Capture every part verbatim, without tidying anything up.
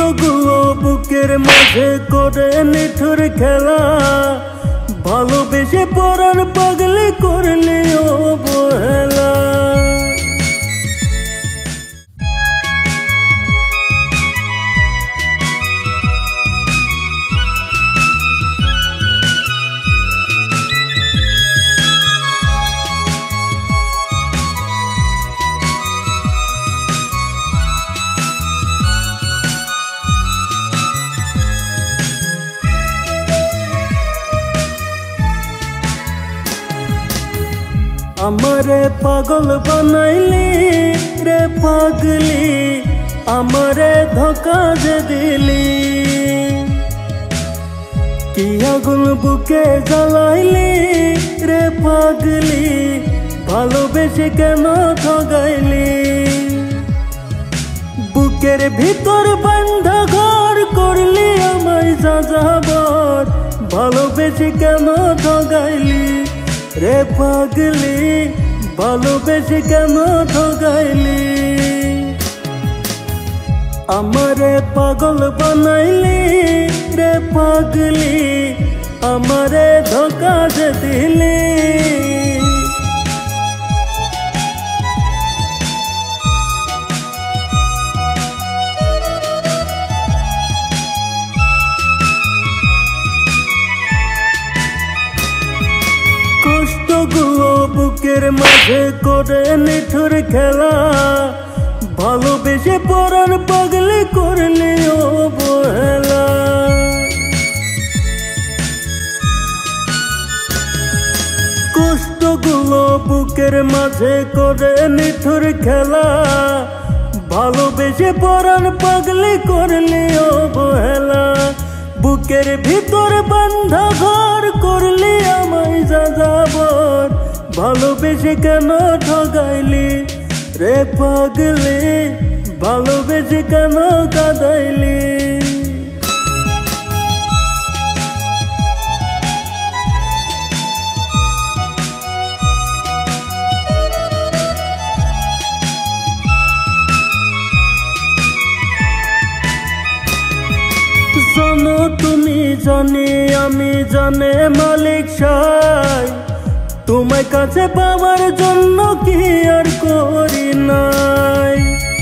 কষ্টগুলো বুকের মাঝে করে নিঠুর খেলা, ভালোবেসে পরার পাগলে করলে অবহেলা। আমারে পাগল বানাইলি রে পাগলি, আমারে ধোকা যে দিলি। কি আগুন বুকে জ্বালাইলি রে পাগলি, ভালোবেসে কেন ঠগাইলি। বুকের ভিতর বান্ধা ঘর করলি আমায় যাযাবর, ভালোবেসে কেন ঠগাইলি রে পাগলি, ভালোবেসে কেন ঠগাইলি। আমারে পাগল বানাইলি রে পাগলি, আমারে ধোকা যে দিলি। কষ্টগুলো বুকের মাঝে করে নিঠুর খেলা, ভালোবেসে পরার পাগলে করলে অবহেলা। কষ্টগুলো বুকের মাঝে করে নিঠুর খেলা, ভালোবেসে পরার পাগলে করলে অবহেলা। বুকের ভিতর বান্ধা ঘর করলি আমায় যাযাবর, ভালোবেসে কেন ঠগাইলি রে পাগলি, ভালোবেসে কেন কাঁদাইলি। জানো তুমি জানি আমি জানে মালিক সাই, তোমায় কাছে পাওয়ার জন্য কি আর করি নাই।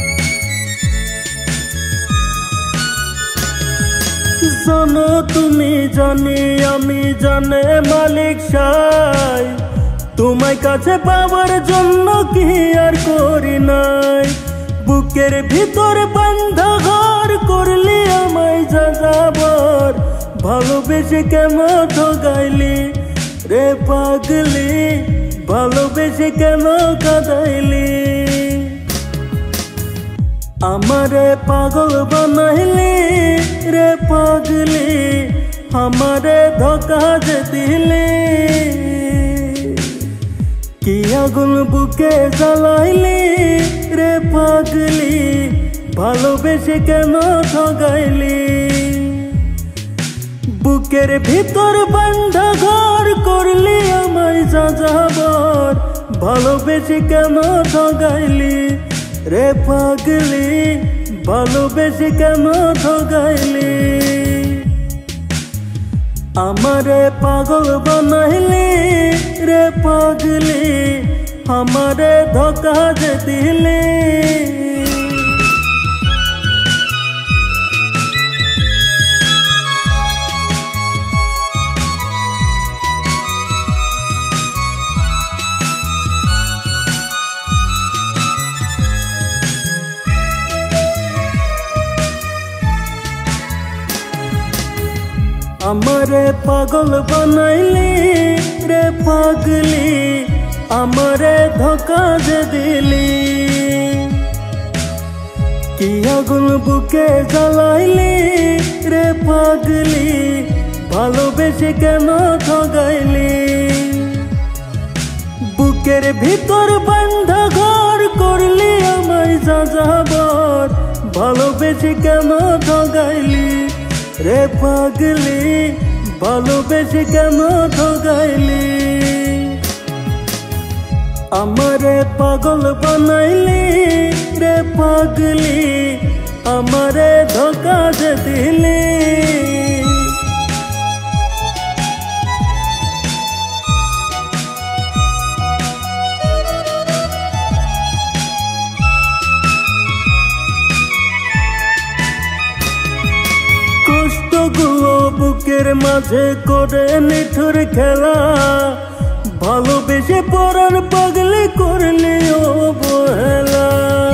জানো তুমি জানি আমি জানে মালিক সাই, তোমায় কাছে পাওয়ার জন্য কি আর করি নাই। বুকের ভিতর বান্ধা ঘর করলি আমায় যাযাবর, ভালোবেসে কেন ঠগাইলি রে পাগলি, ভালোবেসে কেন কাঁদাইলি। আমারে পাগল বানাইলি রে পাগলি, আমারে ধোকা যে দিলি। কি আগুন বুকে জ্বালাইলি রে পাগলি, ভালোবেসে কেন ঠগাইলি। বুকের ভিতর বান্ধা ঘর করলি আমায় যাযাবর, ভালোবেসে কেন ঠগাইলি রে পাগলি, ভালোবেসে কেন ঠগাইলি। আমারে পাগল বানাইলি রে পাগলি, আমারে ধোকা যে দিলি। আমারে পাগল বানাইলি রে পাগলি, আমারে ধোকা যে দিলি। কি আগুন বুকে জ্বালাইলি রে পাগলি, ভালোবেসে কেন ঠগাইলি। বুকের ভিতর বান্ধা ঘর করলি আমায় যাযাবর, ভালোবেসে কেন ঠগাইলি রে পাগলি, ভালোবেসে কেন ঠগাইলি। আমারে পাগল বানাইলি রে পাগলি, আমারে ধোকা কাজে দিলি। কষ্টগুলো বুকের মাঝে করে নিঠুর খেলা, ভালোবেসে পরার পাগলে করলি অবহেলা।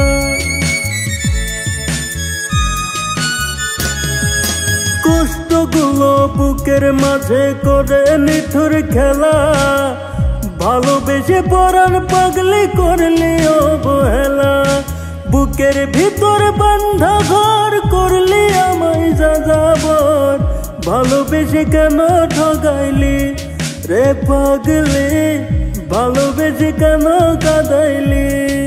কষ্টগুলো বুকের মাঝে করে নিঠুর খেলা, ভালোবেসে পরার পাগলে করলি অবহেলা। বুকের ভিতর বান্ধা ঘর করলি আমায় যাযাবর, ভালোবেসে কেন ঠগাইলি রে পাগলি, ভালোবেসে কেন কাঁদাইলি।